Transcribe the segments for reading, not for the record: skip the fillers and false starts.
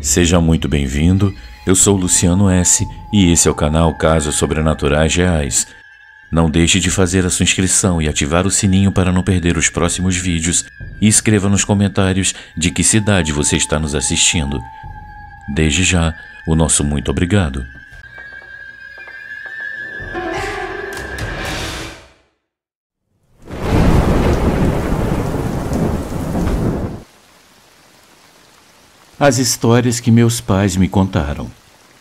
Seja muito bem-vindo, eu sou Luciano S. e esse é o canal Casos Sobrenaturais Reais. Não deixe de fazer a sua inscrição e ativar o sininho para não perder os próximos vídeos e escreva nos comentários de que cidade você está nos assistindo. Desde já, o nosso muito obrigado. As histórias que meus pais me contaram.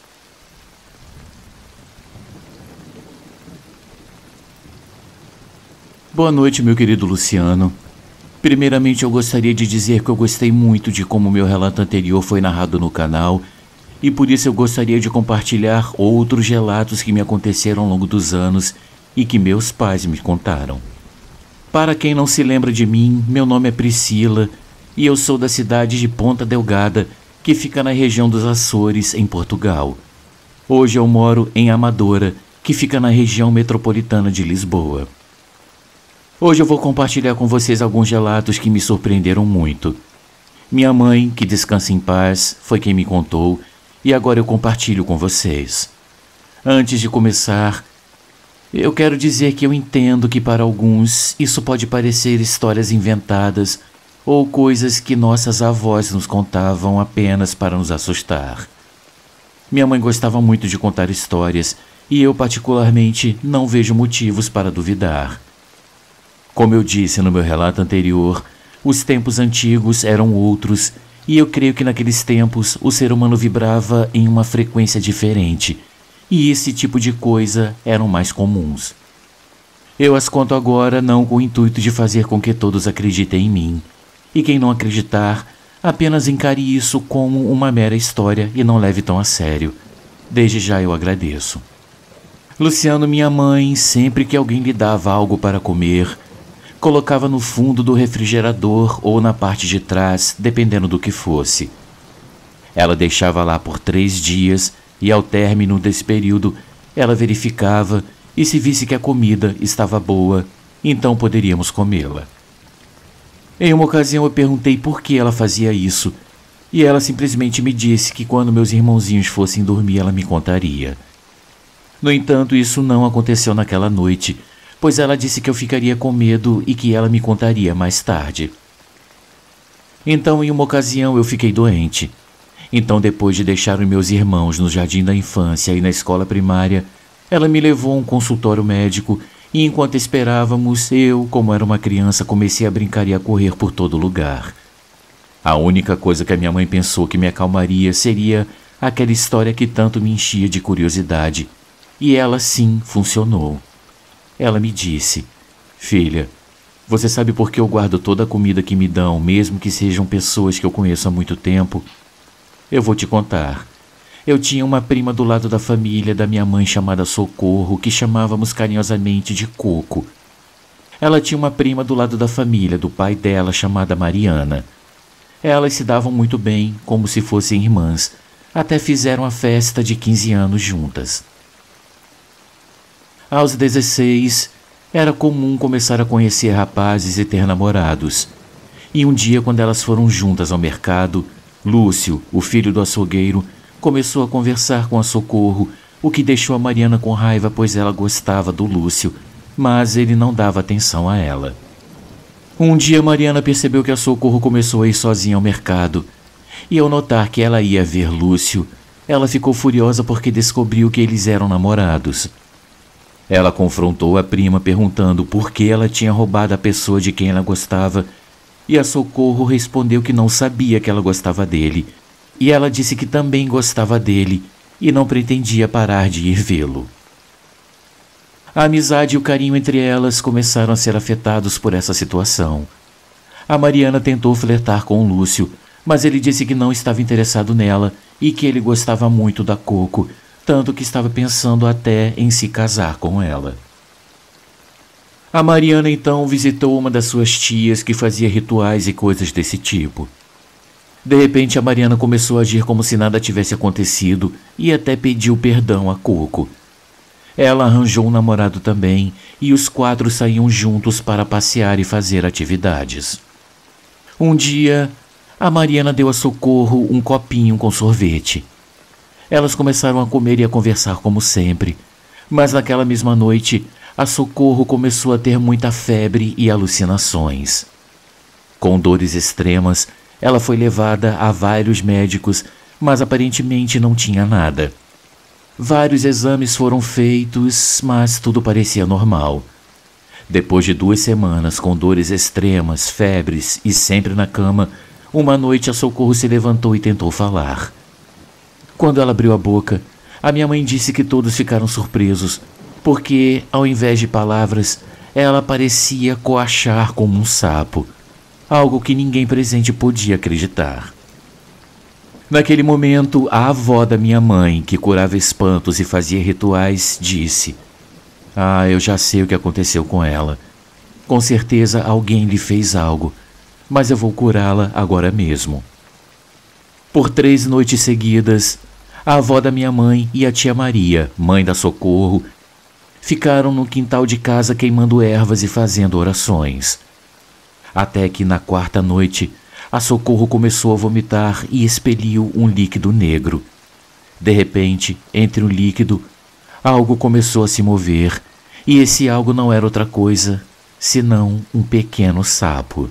Boa noite, meu querido Luciano. Primeiramente, eu gostaria de dizer que eu gostei muito de como meu relato anterior foi narrado no canal e por isso eu gostaria de compartilhar outros relatos que me aconteceram ao longo dos anos e que meus pais me contaram. Para quem não se lembra de mim, meu nome é Priscila e eu sou da cidade de Ponta Delgada, que fica na região dos Açores, em Portugal. Hoje eu moro em Amadora, que fica na região metropolitana de Lisboa. Hoje eu vou compartilhar com vocês alguns relatos que me surpreenderam muito. Minha mãe, que descansa em paz, foi quem me contou e agora eu compartilho com vocês. Antes de começar, eu quero dizer que eu entendo que para alguns isso pode parecer histórias inventadas ou coisas que nossas avós nos contavam apenas para nos assustar. Minha mãe gostava muito de contar histórias e eu particularmente não vejo motivos para duvidar. Como eu disse no meu relato anterior, os tempos antigos eram outros e eu creio que naqueles tempos o ser humano vibrava em uma frequência diferente e esse tipo de coisa eram mais comuns. Eu as conto agora não com o intuito de fazer com que todos acreditem em mim. E quem não acreditar, apenas encare isso como uma mera história e não leve tão a sério. Desde já eu agradeço. Luciano, minha mãe, sempre que alguém lhe dava algo para comer, colocava no fundo do refrigerador ou na parte de trás, dependendo do que fosse. Ela deixava lá por 3 dias e ao término desse período, ela verificava e se visse que a comida estava boa, então poderíamos comê-la. Em uma ocasião eu perguntei por que ela fazia isso, e ela simplesmente me disse que quando meus irmãozinhos fossem dormir ela me contaria. No entanto, isso não aconteceu naquela noite, pois ela disse que eu ficaria com medo e que ela me contaria mais tarde. Então, em uma ocasião eu fiquei doente. Então, depois de deixar os meus irmãos no jardim da infância e na escola primária, ela me levou a um consultório médico. E enquanto esperávamos, eu, como era uma criança, comecei a brincar e a correr por todo lugar. A única coisa que a minha mãe pensou que me acalmaria seria aquela história que tanto me enchia de curiosidade. E ela sim funcionou. Ela me disse: "Filha, você sabe por que eu guardo toda a comida que me dão, mesmo que sejam pessoas que eu conheço há muito tempo? Eu vou te contar. Eu tinha uma prima do lado da família da minha mãe chamada Socorro, que chamávamos carinhosamente de Coco. Ela tinha uma prima do lado da família do pai dela chamada Mariana. Elas se davam muito bem, como se fossem irmãs, até fizeram a festa de 15 anos juntas. Aos 16, era comum começar a conhecer rapazes e ter namorados. E um dia, quando elas foram juntas ao mercado, Lúcio, o filho do açougueiro, começou a conversar com a Socorro, o que deixou a Mariana com raiva, pois ela gostava do Lúcio, mas ele não dava atenção a ela. Um dia Mariana percebeu que a Socorro começou a ir sozinha ao mercado, e ao notar que ela ia ver Lúcio, ela ficou furiosa porque descobriu que eles eram namorados. Ela confrontou a prima perguntando por que ela tinha roubado a pessoa de quem ela gostava, e a Socorro respondeu que não sabia que ela gostava dele, e ela disse que também gostava dele e não pretendia parar de ir vê-lo. A amizade e o carinho entre elas começaram a ser afetados por essa situação. A Mariana tentou flertar com o Lúcio, mas ele disse que não estava interessado nela e que ele gostava muito da Coco, tanto que estava pensando até em se casar com ela. A Mariana então visitou uma das suas tias que fazia rituais e coisas desse tipo. De repente, a Mariana começou a agir como se nada tivesse acontecido e até pediu perdão a Coco. Ela arranjou um namorado também e os 4 saíam juntos para passear e fazer atividades. Um dia, A Mariana deu a Socorro um copinho com sorvete. Elas começaram a comer e a conversar como sempre, mas naquela mesma noite, a Socorro começou a ter muita febre e alucinações. Com dores extremas, ela foi levada a vários médicos, mas aparentemente não tinha nada. Vários exames foram feitos, mas tudo parecia normal. Depois de 2 semanas com dores extremas, febres e sempre na cama, uma noite a Socorro se levantou e tentou falar. Quando ela abriu a boca, a minha mãe disse que todos ficaram surpresos, porque, ao invés de palavras, ela parecia coachar como um sapo, algo que ninguém presente podia acreditar. Naquele momento, a avó da minha mãe, que curava espantos e fazia rituais, disse: "Ah, eu já sei o que aconteceu com ela. Com certeza alguém lhe fez algo, mas eu vou curá-la agora mesmo." Por 3 noites seguidas, a avó da minha mãe e a tia Maria, mãe da Socorro, ficaram no quintal de casa queimando ervas e fazendo orações. Até que na 4ª noite, a Socorro começou a vomitar e expeliu um líquido negro. De repente, entre o líquido, algo começou a se mover, e esse algo não era outra coisa senão um pequeno sapo.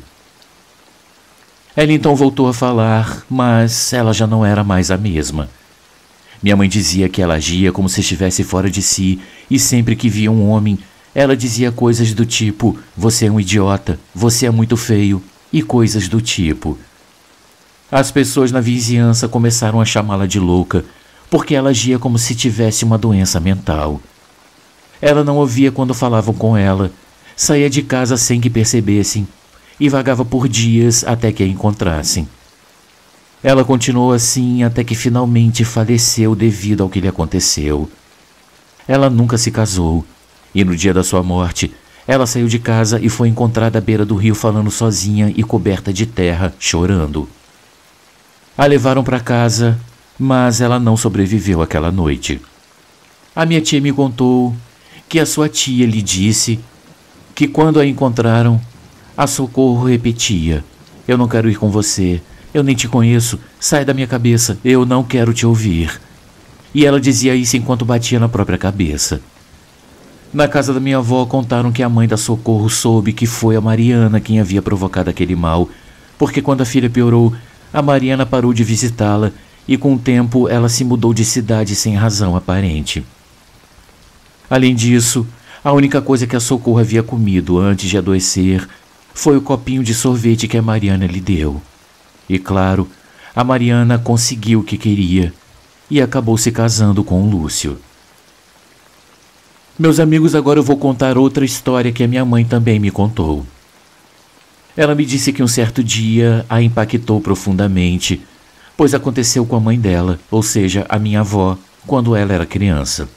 Ela então voltou a falar, mas ela já não era mais a mesma. Minha mãe dizia que ela agia como se estivesse fora de si, e sempre que via um homem, ela dizia coisas do tipo: "Você é um idiota, você é muito feio", e coisas do tipo. As pessoas na vizinhança começaram a chamá-la de louca, porque ela agia como se tivesse uma doença mental. Ela não ouvia quando falavam com ela, saía de casa sem que percebessem, e vagava por dias até que a encontrassem. Ela continuou assim até que finalmente faleceu devido ao que lhe aconteceu. Ela nunca se casou, e no dia da sua morte, ela saiu de casa e foi encontrada à beira do rio falando sozinha e coberta de terra, chorando. A levaram para casa, mas ela não sobreviveu àquela noite. A minha tia me contou que a sua tia lhe disse que quando a encontraram, a Socorro repetia: "Eu não quero ir com você, eu nem te conheço, sai da minha cabeça, eu não quero te ouvir." E ela dizia isso enquanto batia na própria cabeça. Na casa da minha avó contaram que a mãe da Socorro soube que foi a Mariana quem havia provocado aquele mal, porque quando a filha piorou, a Mariana parou de visitá-la e com o tempo ela se mudou de cidade sem razão aparente. Além disso, a única coisa que a Socorro havia comido antes de adoecer foi o copinho de sorvete que a Mariana lhe deu. E claro, a Mariana conseguiu o que queria e acabou se casando com o Lúcio. Meus amigos, agora eu vou contar outra história que a minha mãe também me contou. Ela me disse que um certo dia a impactou profundamente, pois aconteceu com a mãe dela, ou seja, a minha avó, quando ela era criança.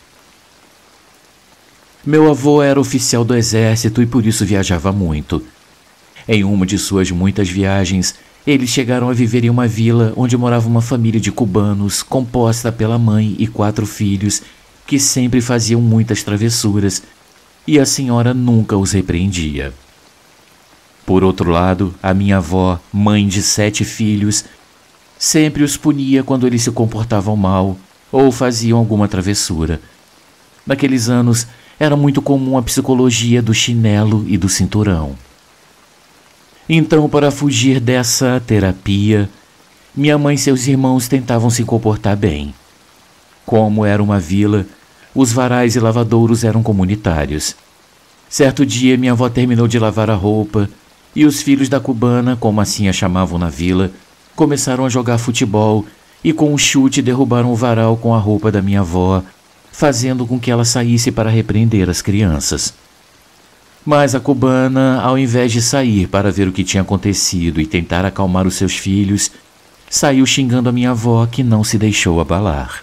Meu avô era oficial do exército e por isso viajava muito. Em uma de suas muitas viagens, eles chegaram a viver em uma vila onde morava uma família de cubanos composta pela mãe e 4 filhos que sempre faziam muitas travessuras e a senhora nunca os repreendia. Por outro lado, a minha avó, mãe de 7 filhos, sempre os punia quando eles se comportavam mal ou faziam alguma travessura. Naqueles anos, era muito comum a psicologia do chinelo e do cinturão. Então, para fugir dessa terapia, minha mãe e seus irmãos tentavam se comportar bem. Como era uma vila, os varais e lavadouros eram comunitários. Certo dia, minha avó terminou de lavar a roupa e os filhos da cubana, como assim a chamavam na vila, começaram a jogar futebol e com um chute derrubaram o varal com a roupa da minha avó, fazendo com que ela saísse para repreender as crianças. Mas a cubana, ao invés de sair para ver o que tinha acontecido e tentar acalmar os seus filhos, saiu xingando a minha avó, que não se deixou abalar.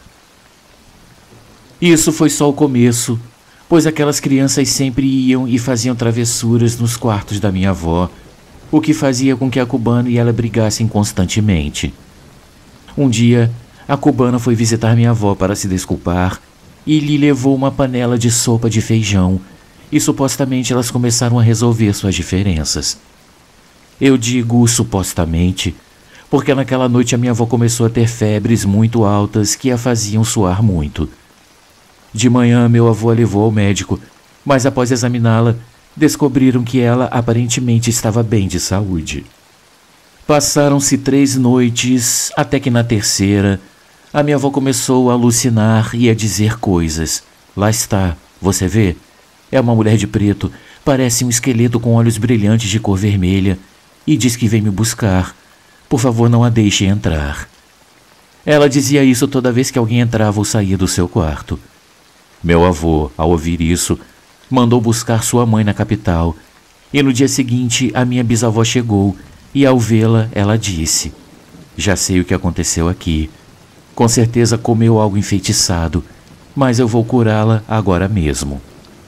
Isso foi só o começo, pois aquelas crianças sempre iam e faziam travessuras nos quartos da minha avó, o que fazia com que a cubana e ela brigassem constantemente. Um dia, a cubana foi visitar minha avó para se desculpar e lhe levou uma panela de sopa de feijão, e supostamente elas começaram a resolver suas diferenças. Eu digo supostamente, porque naquela noite a minha avó começou a ter febres muito altas que a faziam suar muito. De manhã, meu avô a levou ao médico, mas após examiná-la, descobriram que ela aparentemente estava bem de saúde. Passaram-se 3 noites, até que na terceira, a minha avó começou a alucinar e a dizer coisas. Lá está, você vê? É uma mulher de preto, parece um esqueleto com olhos brilhantes de cor vermelha, e diz que vem me buscar. Por favor, não a deixe entrar. Ela dizia isso toda vez que alguém entrava ou saía do seu quarto. Meu avô, ao ouvir isso, mandou buscar sua mãe na capital, e no dia seguinte a minha bisavó chegou, e ao vê-la, ela disse: já sei o que aconteceu aqui. Com certeza comeu algo enfeitiçado, mas eu vou curá-la agora mesmo.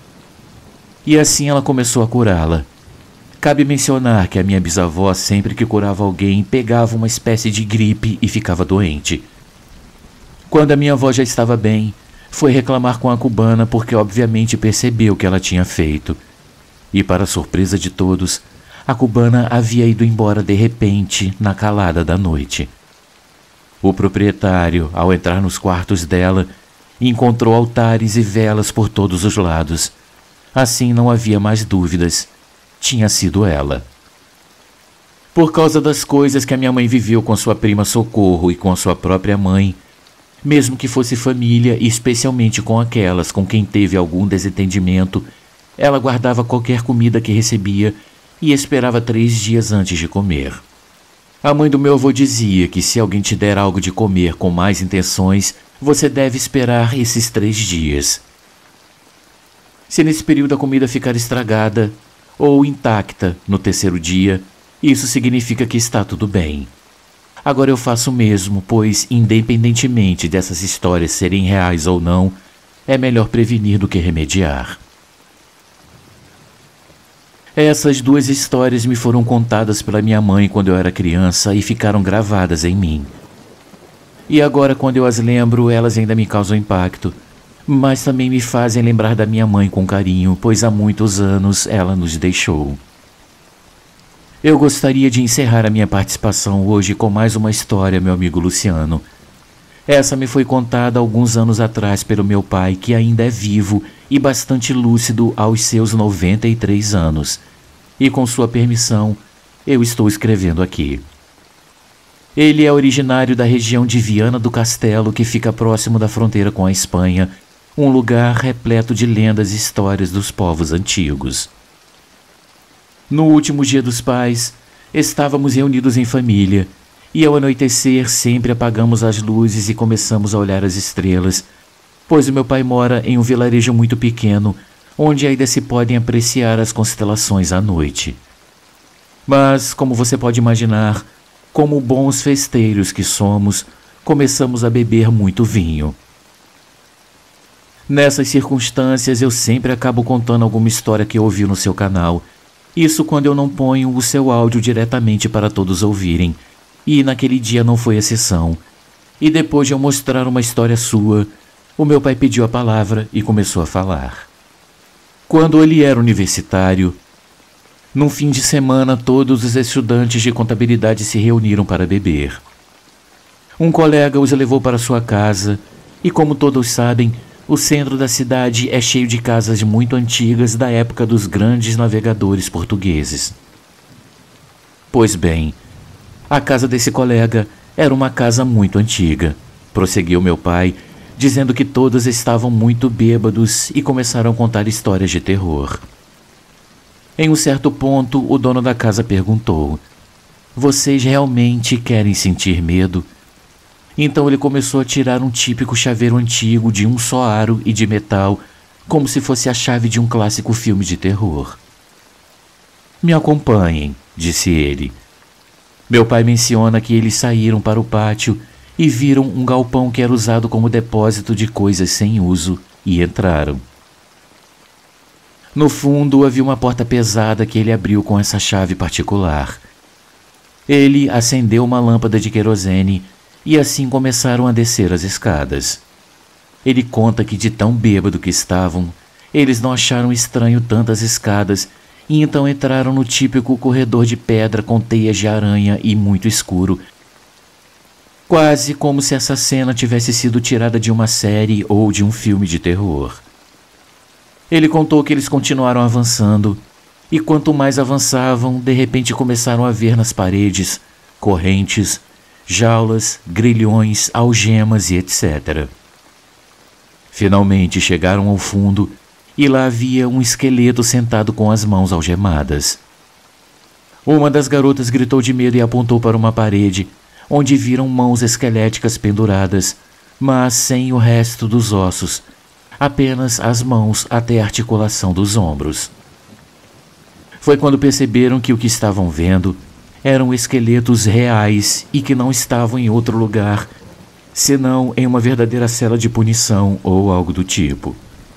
E assim ela começou a curá-la. Cabe mencionar que a minha bisavó, sempre que curava alguém, pegava uma espécie de gripe e ficava doente. Quando a minha avó já estava bem, foi reclamar com a cubana porque obviamente percebeu o que ela tinha feito. E para surpresa de todos, a cubana havia ido embora de repente, na calada da noite. O proprietário, ao entrar nos quartos dela, encontrou altares e velas por todos os lados. Assim não havia mais dúvidas. Tinha sido ela. Por causa das coisas que a minha mãe viveu com sua prima Socorro e com a sua própria mãe, mesmo que fosse família e especialmente com aquelas com quem teve algum desentendimento, ela guardava qualquer comida que recebia e esperava 3 dias antes de comer. A mãe do meu avô dizia que se alguém te der algo de comer com más intenções, você deve esperar esses 3 dias. Se nesse período a comida ficar estragada ou intacta no terceiro dia, isso significa que está tudo bem. Agora eu faço o mesmo, pois, independentemente dessas histórias serem reais ou não, é melhor prevenir do que remediar. Essas 2 histórias me foram contadas pela minha mãe quando eu era criança e ficaram gravadas em mim. E agora, quando eu as lembro, elas ainda me causam impacto, mas também me fazem lembrar da minha mãe com carinho, pois há muitos anos ela nos deixou. Eu gostaria de encerrar a minha participação hoje com mais uma história, meu amigo Luciano. Essa me foi contada alguns anos atrás pelo meu pai, que ainda é vivo e bastante lúcido aos seus 93 anos. E com sua permissão, eu estou escrevendo aqui. Ele é originário da região de Viana do Castelo, que fica próximo da fronteira com a Espanha, um lugar repleto de lendas e histórias dos povos antigos. No último dia dos pais, estávamos reunidos em família, e ao anoitecer sempre apagamos as luzes e começamos a olhar as estrelas, pois o meu pai mora em um vilarejo muito pequeno, onde ainda se podem apreciar as constelações à noite. Mas, como você pode imaginar, como bons festeiros que somos, começamos a beber muito vinho. Nessas circunstâncias, eu sempre acabo contando alguma história que eu ouvi no seu canal. Isso quando eu não ponho o seu áudio diretamente para todos ouvirem. E naquele dia não foi exceção. E depois de eu mostrar uma história sua, o meu pai pediu a palavra e começou a falar. Quando ele era universitário, num fim de semana todos os estudantes de contabilidade se reuniram para beber. Um colega os levou para sua casa e, como todos sabem, o centro da cidade é cheio de casas muito antigas da época dos grandes navegadores portugueses. Pois bem, a casa desse colega era uma casa muito antiga, prosseguiu meu pai, dizendo que todos estavam muito bêbados e começaram a contar histórias de terror. Em um certo ponto, o dono da casa perguntou: "Vocês realmente querem sentir medo?" Então ele começou a tirar um típico chaveiro antigo de um só aro e de metal, como se fosse a chave de um clássico filme de terror. "Me acompanhem", disse ele. Meu pai menciona que eles saíram para o pátio e viram um galpão que era usado como depósito de coisas sem uso e entraram. No fundo havia uma porta pesada que ele abriu com essa chave particular. Ele acendeu uma lâmpada de querosene e assim começaram a descer as escadas. Ele conta que de tão bêbado que estavam, eles não acharam estranho tantas escadas e então entraram no típico corredor de pedra com teias de aranha e muito escuro, quase como se essa cena tivesse sido tirada de uma série ou de um filme de terror. Ele contou que eles continuaram avançando, e quanto mais avançavam, de repente começaram a ver nas paredes correntes, jaulas, grilhões, algemas e etc. Finalmente chegaram ao fundo e lá havia um esqueleto sentado com as mãos algemadas. Uma das garotas gritou de medo e apontou para uma parede, onde viram mãos esqueléticas penduradas, mas sem o resto dos ossos, apenas as mãos até a articulação dos ombros. Foi quando perceberam que o que estavam vendo eram esqueletos reais e que não estavam em outro lugar, senão em uma verdadeira cela de punição ou algo do tipo.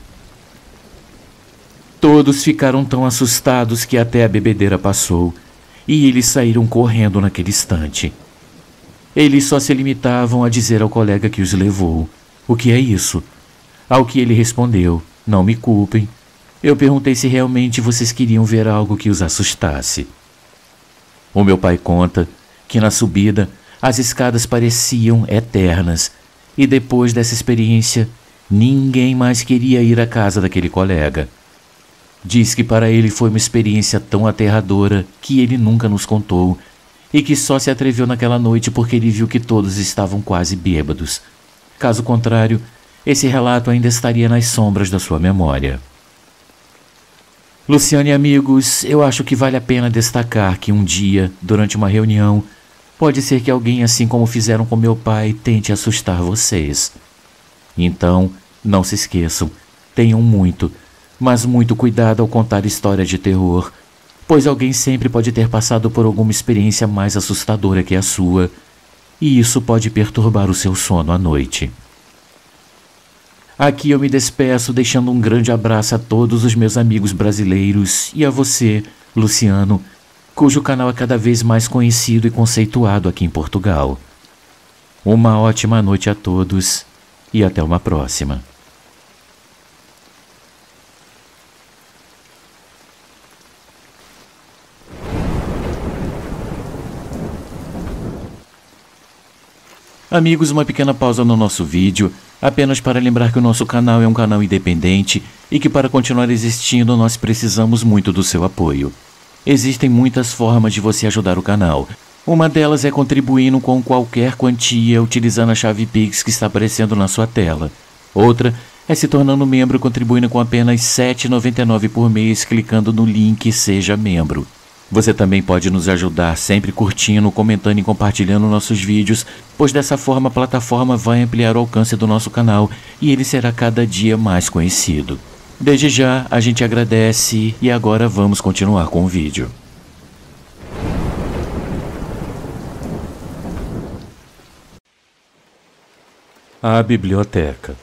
Todos ficaram tão assustados que até a bebedeira passou e eles saíram correndo naquele instante. Eles só se limitavam a dizer ao colega que os levou: "O que é isso?" Ao que ele respondeu: "Não me culpem. Eu perguntei se realmente vocês queriam ver algo que os assustasse." O meu pai conta que na subida as escadas pareciam eternas e depois dessa experiência ninguém mais queria ir à casa daquele colega. Diz que para ele foi uma experiência tão aterradora que ele nunca nos contou e que só se atreveu naquela noite porque ele viu que todos estavam quase bêbados. Caso contrário, esse relato ainda estaria nas sombras da sua memória. Luciano e amigos, eu acho que vale a pena destacar que um dia, durante uma reunião, pode ser que alguém, assim como fizeram com meu pai, tente assustar vocês. Então, não se esqueçam, tenham muito, mas muito cuidado ao contar história de terror, pois alguém sempre pode ter passado por alguma experiência mais assustadora que a sua, e isso pode perturbar o seu sono à noite. Aqui eu me despeço deixando um grande abraço a todos os meus amigos brasileiros e a você, Luciano, cujo canal é cada vez mais conhecido e conceituado aqui em Portugal. Uma ótima noite a todos e até uma próxima. Amigos, uma pequena pausa no nosso vídeo, apenas para lembrar que o nosso canal é um canal independente e que para continuar existindo nós precisamos muito do seu apoio. Existem muitas formas de você ajudar o canal. Uma delas é contribuindo com qualquer quantia utilizando a chave Pix que está aparecendo na sua tela. Outra é se tornando membro contribuindo com apenas R$ 7,99 por mês clicando no link Seja Membro. Você também pode nos ajudar sempre curtindo, comentando e compartilhando nossos vídeos, pois dessa forma a plataforma vai ampliar o alcance do nosso canal e ele será cada dia mais conhecido. Desde já, a gente agradece e agora vamos continuar com o vídeo. A biblioteca.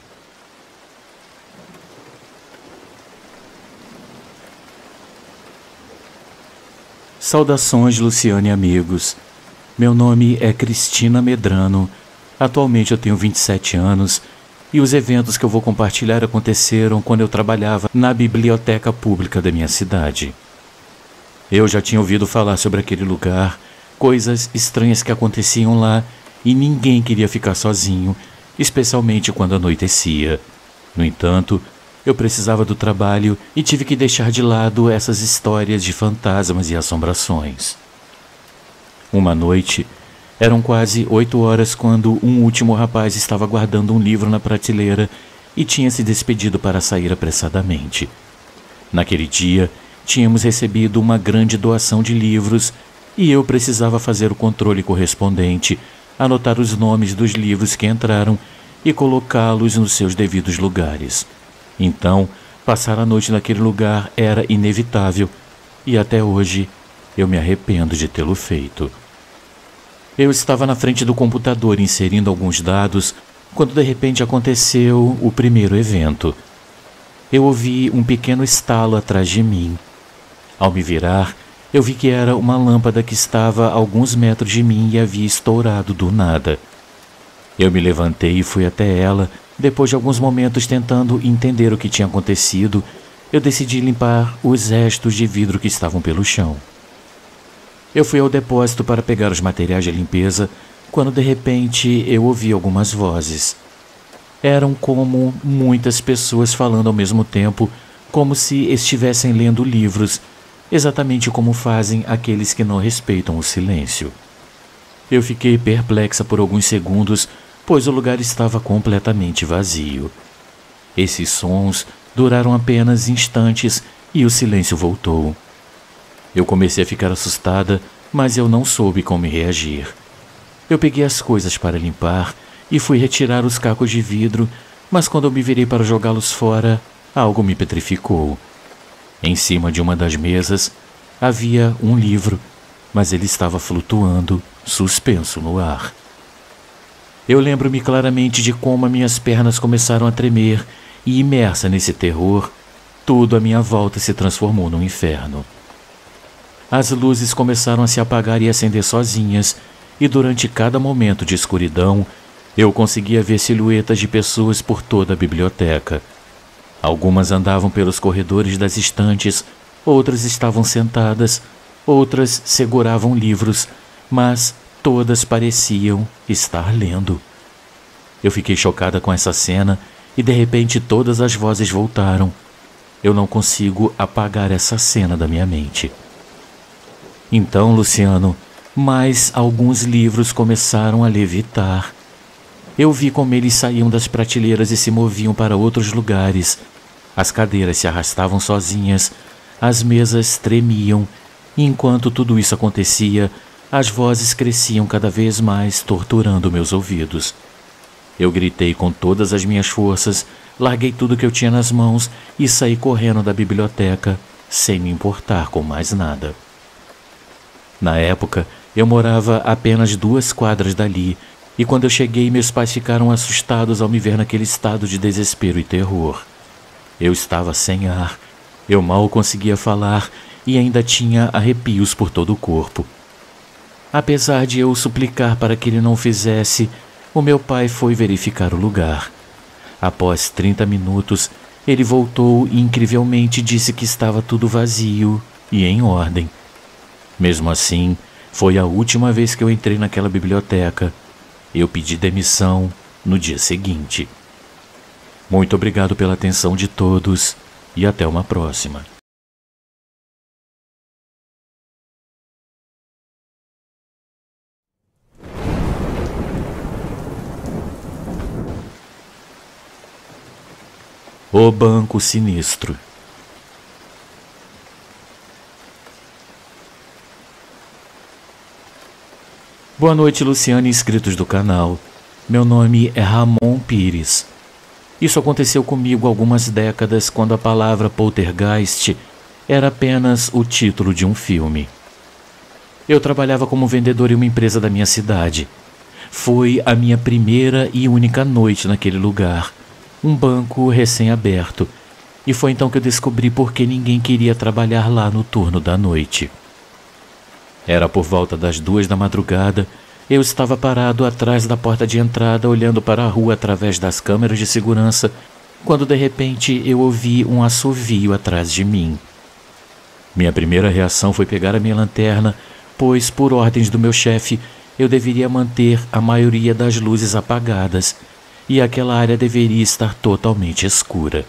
Saudações, Luciano e amigos. Meu nome é Cristina Medrano. Atualmente eu tenho 27 anos e os eventos que eu vou compartilhar aconteceram quando eu trabalhava na biblioteca pública da minha cidade. Eu já tinha ouvido falar sobre aquele lugar, coisas estranhas que aconteciam lá e ninguém queria ficar sozinho, especialmente quando anoitecia. No entanto, eu precisava do trabalho e tive que deixar de lado essas histórias de fantasmas e assombrações. Uma noite, eram quase 8 horas quando um último rapaz estava guardando um livro na prateleira e tinha se despedido para sair apressadamente. Naquele dia, tínhamos recebido uma grande doação de livros e eu precisava fazer o controle correspondente, anotar os nomes dos livros que entraram e colocá-los nos seus devidos lugares. Então, passar a noite naquele lugar era inevitável e até hoje eu me arrependo de tê-lo feito. Eu estava na frente do computador inserindo alguns dados quando de repente aconteceu o primeiro evento. Eu ouvi um pequeno estalo atrás de mim. Ao me virar, eu vi que era uma lâmpada que estava a alguns metros de mim e havia estourado do nada. Eu me levantei e fui até ela. Depois de alguns momentos tentando entender o que tinha acontecido, eu decidi limpar os restos de vidro que estavam pelo chão. Eu fui ao depósito para pegar os materiais de limpeza, quando de repente eu ouvi algumas vozes. Eram como muitas pessoas falando ao mesmo tempo, como se estivessem lendo livros, exatamente como fazem aqueles que não respeitam o silêncio. Eu fiquei perplexa por alguns segundos, pois o lugar estava completamente vazio. Esses sons duraram apenas instantes e o silêncio voltou. Eu comecei a ficar assustada, mas eu não soube como reagir. Eu peguei as coisas para limpar e fui retirar os cacos de vidro, mas quando eu me virei para jogá-los fora, algo me petrificou. Em cima de uma das mesas havia um livro, mas ele estava flutuando, suspenso no ar. Eu lembro-me claramente de como minhas pernas começaram a tremer e, imersa nesse terror, tudo à minha volta se transformou num inferno. As luzes começaram a se apagar e acender sozinhas, e durante cada momento de escuridão, eu conseguia ver silhuetas de pessoas por toda a biblioteca. Algumas andavam pelos corredores das estantes, outras estavam sentadas, outras seguravam livros, mas todas pareciam estar lendo. Eu fiquei chocada com essa cena e de repente todas as vozes voltaram. Eu não consigo apagar essa cena da minha mente. Então, Luciano, mais alguns livros começaram a levitar. Eu vi como eles saíam das prateleiras e se moviam para outros lugares. As cadeiras se arrastavam sozinhas, as mesas tremiam, e enquanto tudo isso acontecia, as vozes cresciam cada vez mais, torturando meus ouvidos. Eu gritei com todas as minhas forças, larguei tudo que eu tinha nas mãos e saí correndo da biblioteca, sem me importar com mais nada. Na época, eu morava a apenas 2 quadras dali, e quando eu cheguei, meus pais ficaram assustados ao me ver naquele estado de desespero e terror. Eu estava sem ar, eu mal conseguia falar e ainda tinha arrepios por todo o corpo. Apesar de eu suplicar para que ele não fizesse, o meu pai foi verificar o lugar. Após 30 minutos, ele voltou e incrivelmente disse que estava tudo vazio e em ordem. Mesmo assim, foi a última vez que eu entrei naquela biblioteca. Eu pedi demissão no dia seguinte. Muito obrigado pela atenção de todos e até uma próxima. O Banco Sinistro. Boa noite, Luciano e inscritos do canal. Meu nome é Ramon Pires. Isso aconteceu comigo há algumas décadas, quando a palavra poltergeist era apenas o título de um filme. Eu trabalhava como vendedor em uma empresa da minha cidade. Foi a minha primeira e única noite naquele lugar, um banco recém-aberto, e foi então que eu descobri por que ninguém queria trabalhar lá no turno da noite. Era por volta das 2 da madrugada. Eu estava parado atrás da porta de entrada, olhando para a rua através das câmeras de segurança, quando de repente eu ouvi um assovio atrás de mim. Minha primeira reação foi pegar a minha lanterna, pois, por ordens do meu chefe, eu deveria manter a maioria das luzes apagadas, e aquela área deveria estar totalmente escura.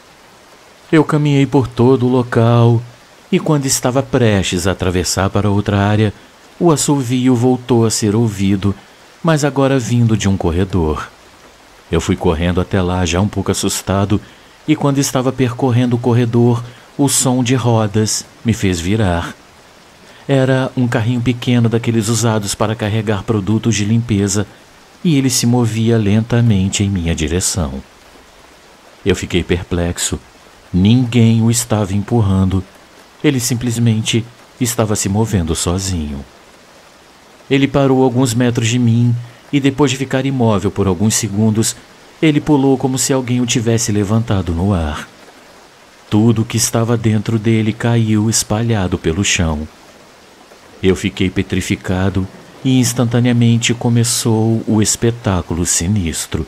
Eu caminhei por todo o local, e quando estava prestes a atravessar para outra área, o assovio voltou a ser ouvido, mas agora vindo de um corredor. Eu fui correndo até lá já um pouco assustado, e quando estava percorrendo o corredor, o som de rodas me fez virar. Era um carrinho pequeno daqueles usados para carregar produtos de limpeza, e ele se movia lentamente em minha direção. Eu fiquei perplexo. Ninguém o estava empurrando. Ele simplesmente estava se movendo sozinho. Ele parou a alguns metros de mim e, depois de ficar imóvel por alguns segundos, ele pulou como se alguém o tivesse levantado no ar. Tudo que estava dentro dele caiu espalhado pelo chão. Eu fiquei petrificado e instantaneamente começou o espetáculo sinistro.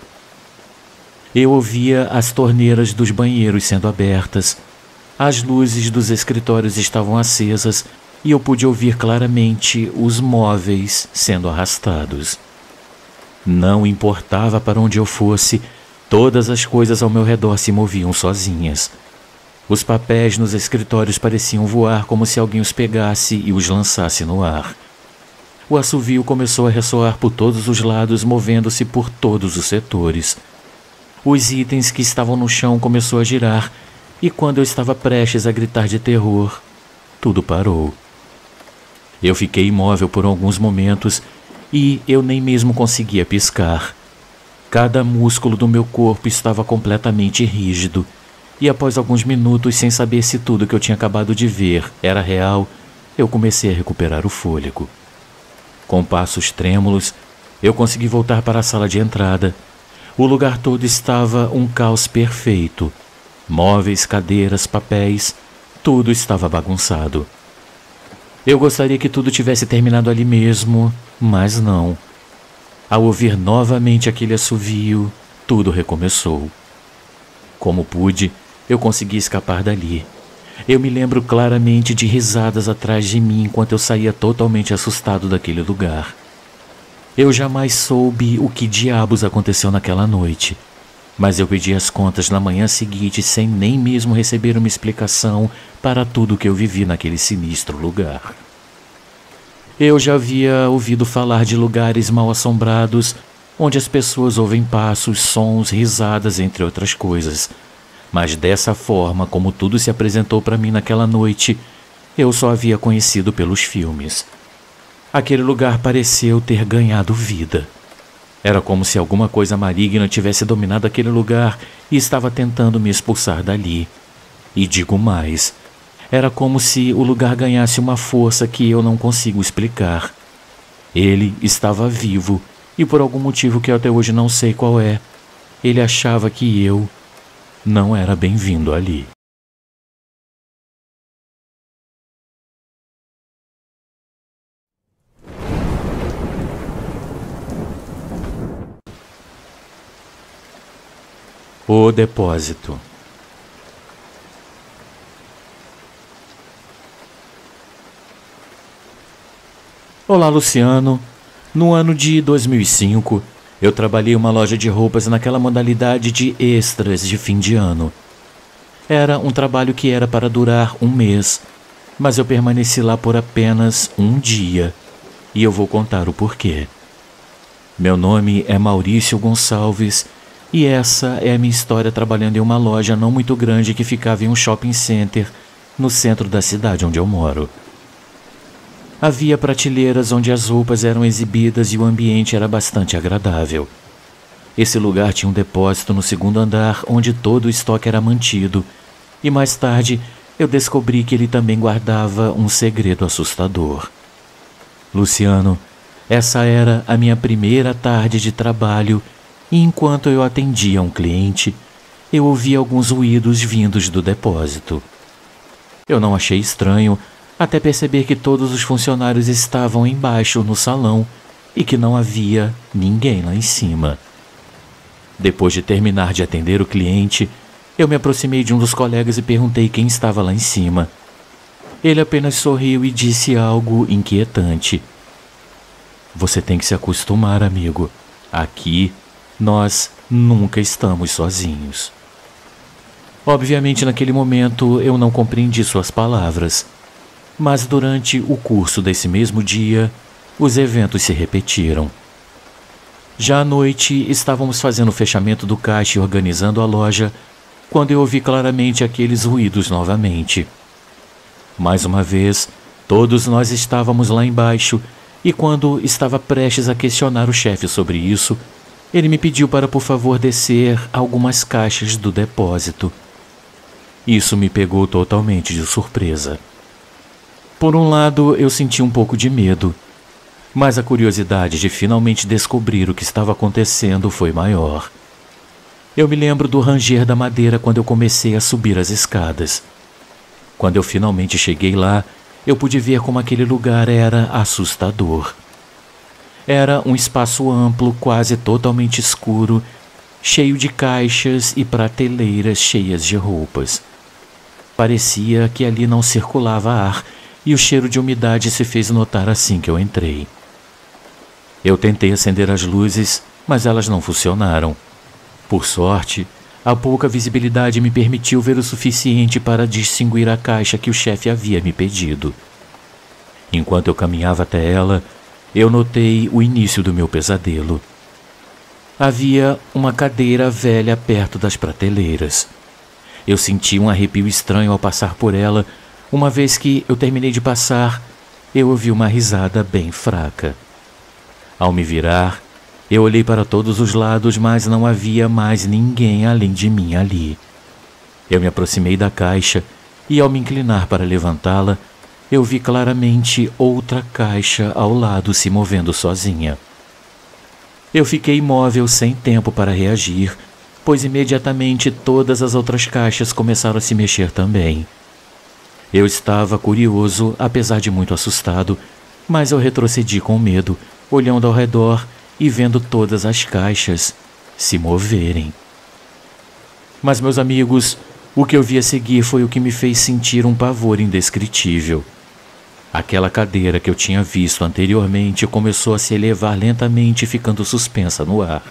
Eu ouvia as torneiras dos banheiros sendo abertas, as luzes dos escritórios estavam acesas e eu pude ouvir claramente os móveis sendo arrastados. Não importava para onde eu fosse, todas as coisas ao meu redor se moviam sozinhas. Os papéis nos escritórios pareciam voar como se alguém os pegasse e os lançasse no ar. O assovio começou a ressoar por todos os lados, movendo-se por todos os setores. Os itens que estavam no chão começou a girar, e quando eu estava prestes a gritar de terror, tudo parou. Eu fiquei imóvel por alguns momentos e eu nem mesmo conseguia piscar. Cada músculo do meu corpo estava completamente rígido, e após alguns minutos, sem saber se tudo que eu tinha acabado de ver era real, eu comecei a recuperar o fôlego. Com passos trêmulos, eu consegui voltar para a sala de entrada. O lugar todo estava um caos perfeito. Móveis, cadeiras, papéis, tudo estava bagunçado. Eu gostaria que tudo tivesse terminado ali mesmo, mas não. Ao ouvir novamente aquele assovio, tudo recomeçou. Como pude, eu consegui escapar dali. Eu me lembro claramente de risadas atrás de mim enquanto eu saía totalmente assustado daquele lugar. Eu jamais soube o que diabos aconteceu naquela noite, mas eu pedi as contas na manhã seguinte sem nem mesmo receber uma explicação para tudo que eu vivi naquele sinistro lugar. Eu já havia ouvido falar de lugares mal assombrados, onde as pessoas ouvem passos, sons, risadas, entre outras coisas. Mas dessa forma, como tudo se apresentou para mim naquela noite, eu só havia conhecido pelos filmes. Aquele lugar pareceu ter ganhado vida. Era como se alguma coisa maligna tivesse dominado aquele lugar e estava tentando me expulsar dali. E digo mais, era como se o lugar ganhasse uma força que eu não consigo explicar. Ele estava vivo e por algum motivo que eu até hoje não sei qual é, ele achava que eu não era bem-vindo ali. O depósito. Olá, Luciano. No ano de 2005, eu trabalhei em uma loja de roupas naquela modalidade de extras de fim de ano. Era um trabalho que era para durar um mês, mas eu permaneci lá por apenas um dia, e eu vou contar o porquê. Meu nome é Maurício Gonçalves, e essa é a minha história trabalhando em uma loja não muito grande que ficava em um shopping center no centro da cidade onde eu moro. Havia prateleiras onde as roupas eram exibidas e o ambiente era bastante agradável. Esse lugar tinha um depósito no segundo andar onde todo o estoque era mantido, e mais tarde eu descobri que ele também guardava um segredo assustador. Luciano, essa era a minha primeira tarde de trabalho e enquanto eu atendia um cliente, eu ouvi alguns ruídos vindos do depósito. Eu não achei estranho, até perceber que todos os funcionários estavam embaixo no salão e que não havia ninguém lá em cima. Depois de terminar de atender o cliente, eu me aproximei de um dos colegas e perguntei quem estava lá em cima. Ele apenas sorriu e disse algo inquietante. Você tem que se acostumar, amigo. Aqui, nós nunca estamos sozinhos. Obviamente, naquele momento, eu não compreendi suas palavras. Mas durante o curso desse mesmo dia, os eventos se repetiram. Já à noite, estávamos fazendo o fechamento do caixa e organizando a loja, quando eu ouvi claramente aqueles ruídos novamente. Mais uma vez, todos nós estávamos lá embaixo, e quando estava prestes a questionar o chefe sobre isso, ele me pediu para, por favor, descer algumas caixas do depósito. Isso me pegou totalmente de surpresa. Por um lado, eu senti um pouco de medo, mas a curiosidade de finalmente descobrir o que estava acontecendo foi maior. Eu me lembro do ranger da madeira quando eu comecei a subir as escadas. Quando eu finalmente cheguei lá, eu pude ver como aquele lugar era assustador. Era um espaço amplo, quase totalmente escuro, cheio de caixas e prateleiras cheias de roupas. Parecia que ali não circulava ar, e o cheiro de umidade se fez notar assim que eu entrei. Eu tentei acender as luzes, mas elas não funcionaram. Por sorte, a pouca visibilidade me permitiu ver o suficiente para distinguir a caixa que o chefe havia me pedido. Enquanto eu caminhava até ela, eu notei o início do meu pesadelo. Havia uma cadeira velha perto das prateleiras. Eu senti um arrepio estranho ao passar por ela. Uma vez que eu terminei de passar, eu ouvi uma risada bem fraca. Ao me virar, eu olhei para todos os lados, mas não havia mais ninguém além de mim ali. Eu me aproximei da caixa e, ao me inclinar para levantá-la, eu vi claramente outra caixa ao lado se movendo sozinha. Eu fiquei imóvel sem tempo para reagir, pois imediatamente todas as outras caixas começaram a se mexer também. Eu estava curioso, apesar de muito assustado, mas eu retrocedi com medo, olhando ao redor e vendo todas as caixas se moverem. Mas, meus amigos, o que eu vi a seguir foi o que me fez sentir um pavor indescritível. Aquela cadeira que eu tinha visto anteriormente começou a se elevar lentamente, ficando suspensa no ar.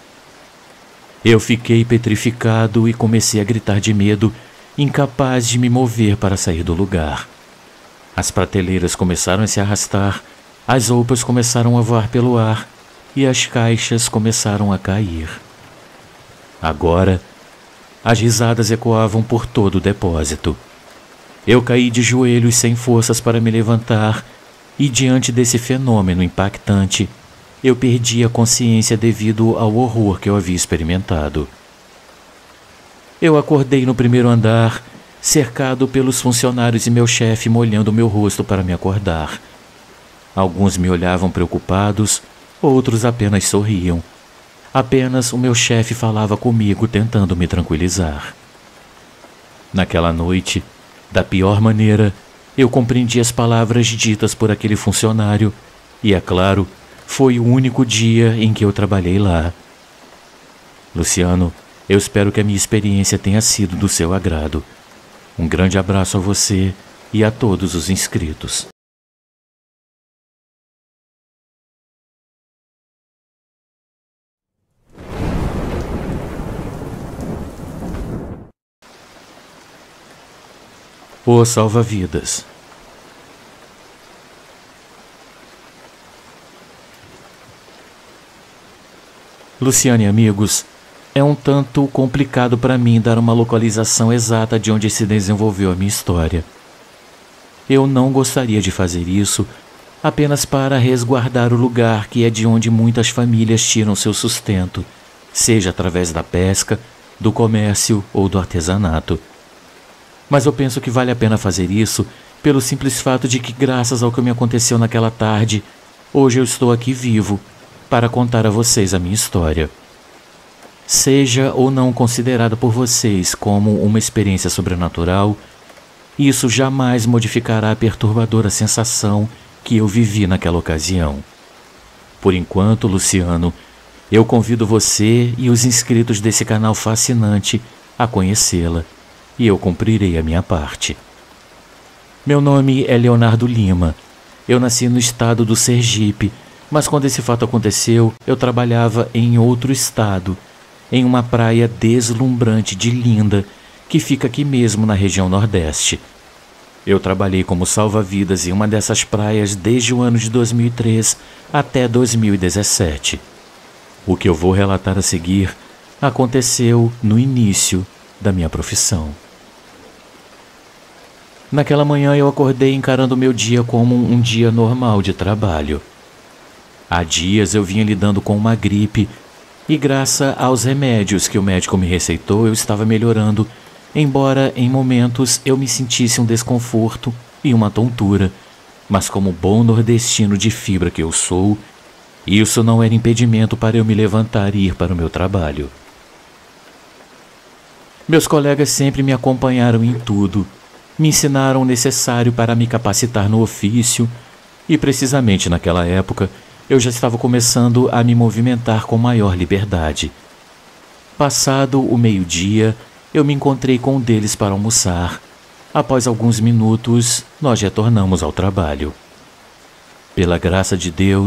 Eu fiquei petrificado e comecei a gritar de medo, incapaz de me mover para sair do lugar. As prateleiras começaram a se arrastar, as roupas começaram a voar pelo ar e as caixas começaram a cair. Agora, as risadas ecoavam por todo o depósito. Eu caí de joelhos sem forças para me levantar e, diante desse fenômeno impactante, eu perdi a consciência devido ao horror que eu havia experimentado. Eu acordei no primeiro andar, cercado pelos funcionários e meu chefe molhando meu rosto para me acordar. Alguns me olhavam preocupados, outros apenas sorriam. Apenas o meu chefe falava comigo, tentando me tranquilizar. Naquela noite, da pior maneira, eu compreendi as palavras ditas por aquele funcionário e, é claro, foi o único dia em que eu trabalhei lá. Luciano, eu espero que a minha experiência tenha sido do seu agrado. Um grande abraço a você e a todos os inscritos. O salva-vidas. Luciano e amigos, é um tanto complicado para mim dar uma localização exata de onde se desenvolveu a minha história. Eu não gostaria de fazer isso apenas para resguardar o lugar que é de onde muitas famílias tiram seu sustento, seja através da pesca, do comércio ou do artesanato. Mas eu penso que vale a pena fazer isso pelo simples fato de que, graças ao que me aconteceu naquela tarde, hoje eu estou aqui vivo para contar a vocês a minha história. Seja ou não considerada por vocês como uma experiência sobrenatural, isso jamais modificará a perturbadora sensação que eu vivi naquela ocasião. Por enquanto, Luciano, eu convido você e os inscritos desse canal fascinante a conhecê-la, e eu cumprirei a minha parte. Meu nome é Leonardo Lima. Eu nasci no estado do Sergipe, mas quando esse fato aconteceu, eu trabalhava em outro estado, em uma praia deslumbrante de Linda, que fica aqui mesmo na região Nordeste. Eu trabalhei como salva-vidas em uma dessas praias desde o ano de 2003 até 2017. O que eu vou relatar a seguir aconteceu no início da minha profissão. Naquela manhã eu acordei encarando meu dia como um dia normal de trabalho. Há dias eu vinha lidando com uma gripe e, graças aos remédios que o médico me receitou, eu estava melhorando, embora em momentos eu me sentisse um desconforto e uma tontura. Mas, como bom nordestino de fibra que eu sou, isso não era impedimento para eu me levantar e ir para o meu trabalho. Meus colegas sempre me acompanharam em tudo, me ensinaram o necessário para me capacitar no ofício e, precisamente naquela época, eu já estava começando a me movimentar com maior liberdade. Passado o meio-dia, eu me encontrei com um deles para almoçar. Após alguns minutos, nós retornamos ao trabalho. Pela graça de Deus,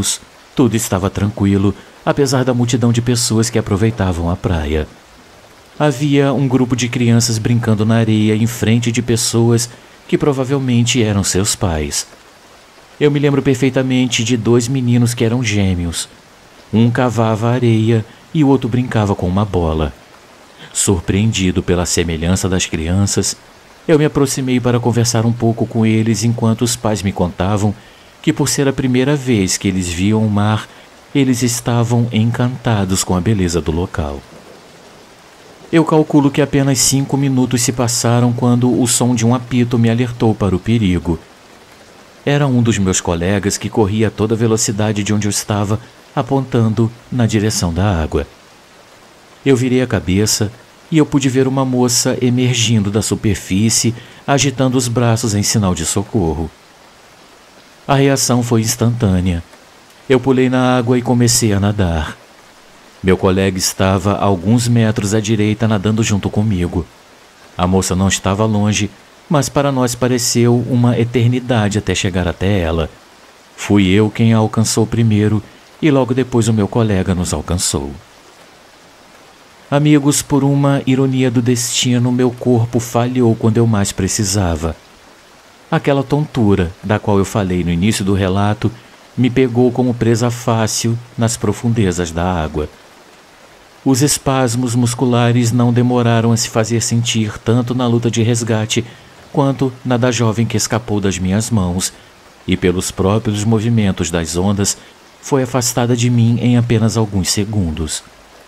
Tudo estava tranquilo, apesar da multidão de pessoas que aproveitavam a praia. Havia um grupo de crianças brincando na areia em frente de pessoas que provavelmente eram seus pais. Eu me lembro perfeitamente de 2 meninos que eram gêmeos. Um cavava a areia e o outro brincava com uma bola. Surpreendido pela semelhança das crianças, eu me aproximei para conversar um pouco com eles enquanto os pais me contavam que, por ser a primeira vez que eles viam o mar, eles estavam encantados com a beleza do local. Eu calculo que apenas 5 minutos se passaram quando o som de um apito me alertou para o perigo. Era um dos meus colegas que corria a toda velocidade de onde eu estava, apontando na direção da água. Eu virei a cabeça e eu pude ver uma moça emergindo da superfície, agitando os braços em sinal de socorro. A reação foi instantânea. Eu pulei na água e comecei a nadar. Meu colega estava a alguns metros à direita nadando junto comigo. A moça não estava longe, mas para nós pareceu uma eternidade até chegar até ela. Fui eu quem a alcançou primeiro e logo depois o meu colega nos alcançou. Amigos, por uma ironia do destino, meu corpo falhou quando eu mais precisava. Aquela tontura, da qual eu falei no início do relato, me pegou como presa fácil nas profundezas da água. Os espasmos musculares não demoraram a se fazer sentir tanto na luta de resgate quanto na da jovem que escapou das minhas mãos e, pelos próprios movimentos das ondas, foi afastada de mim em apenas alguns segundos.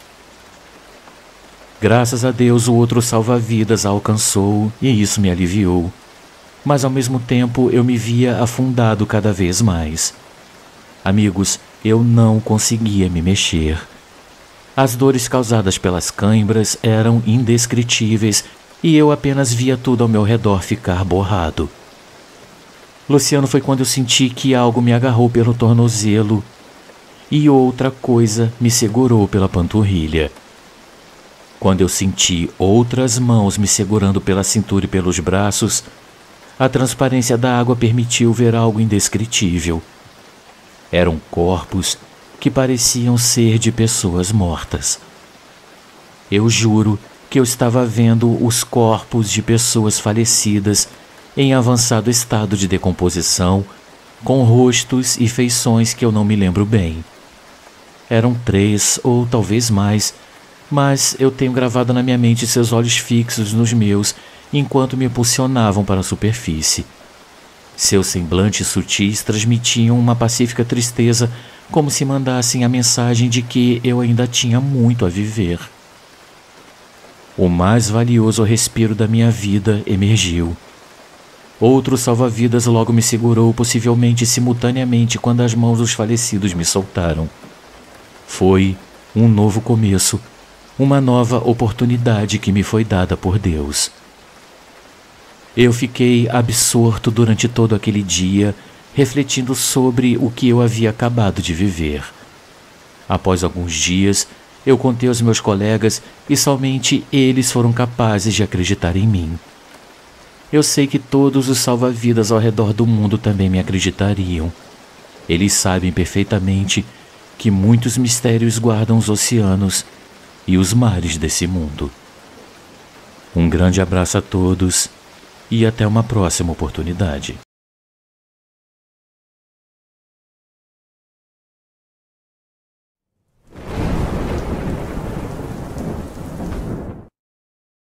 Graças a Deus, o outro salva-vidas a alcançou e isso me aliviou. Mas ao mesmo tempo eu me via afundado cada vez mais. Amigos, eu não conseguia me mexer. As dores causadas pelas cãibras eram indescritíveis e eu apenas via tudo ao meu redor ficar borrado. Luciano, foi quando eu senti que algo me agarrou pelo tornozelo e outra coisa me segurou pela panturrilha. Quando eu senti outras mãos me segurando pela cintura e pelos braços, a transparência da água permitiu ver algo indescritível. Eram corpos que pareciam ser de pessoas mortas. Eu juro que eu estava vendo os corpos de pessoas falecidas em avançado estado de decomposição, com rostos e feições que eu não me lembro bem. Eram 3 ou talvez mais, mas eu tenho gravado na minha mente seus olhos fixos nos meus enquanto me impulsionavam para a superfície. Seus semblantes sutis transmitiam uma pacífica tristeza, como se mandassem a mensagem de que eu ainda tinha muito a viver. O mais valioso respiro da minha vida emergiu. Outro salva-vidas logo me segurou, possivelmente simultaneamente, quando as mãos dos falecidos me soltaram. Foi um novo começo, uma nova oportunidade que me foi dada por Deus. Eu fiquei absorto durante todo aquele dia, refletindo sobre o que eu havia acabado de viver. Após alguns dias, eu contei aos meus colegas e somente eles foram capazes de acreditar em mim. Eu sei que todos os salva-vidas ao redor do mundo também me acreditariam. Eles sabem perfeitamente que muitos mistérios guardam os oceanos e os mares desse mundo. Um grande abraço a todos e até uma próxima oportunidade.